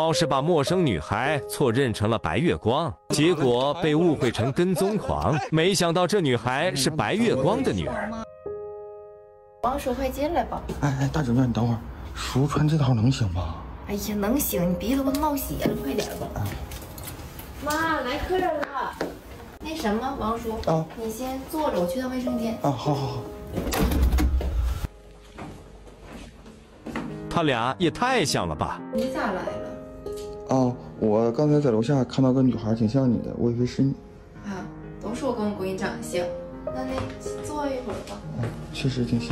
猫是把陌生女孩错认成了白月光，结果被误会成跟踪狂。没想到这女孩是白月光的女儿。 王叔，快进来吧。 哎，大舅舅，你等会儿，叔穿这套能行吗？ 哎呀，能行，你鼻子都冒血了，快点吧。妈，来客人了。那什么，王叔，你先坐着，我去趟卫生间。 好好好。 他俩也太像了吧？ 你咋来了？ 哦，我刚才在楼下看到个女孩挺像你的，我以为是你。 啊，都说我跟我闺女长得像。那坐一会儿吧。 确实挺像。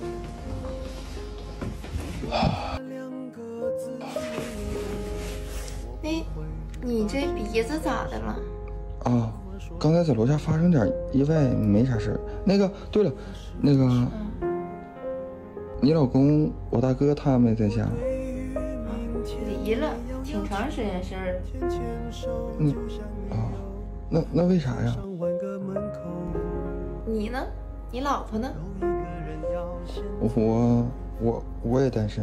哎，你这鼻子咋的了？ 啊，刚才在楼下发生点意外，没啥事儿。那个，对了，那个，你老公我大哥他没在家吗？ 离了，挺长时间事儿了。那为啥呀？ 你呢？你老婆呢？ 我也单身。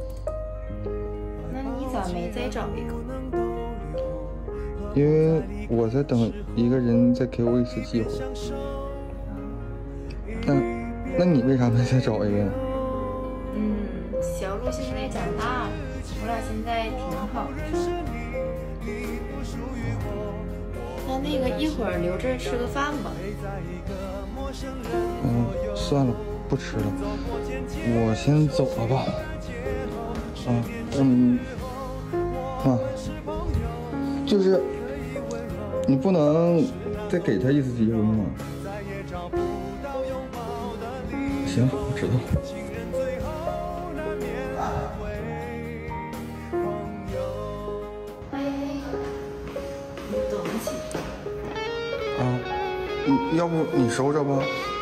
那你咋没再找一个？ 因为我在等一个人再给我一次机会。那你为啥没再找一个呀？ 小鹿现在长大了，我俩现在挺好的。那个一会儿留这儿吃个饭吧。 算了，不吃了，我先走了吧。就是你不能再给他一次机会吗？行，我知道了。对不起。要不你收着吧。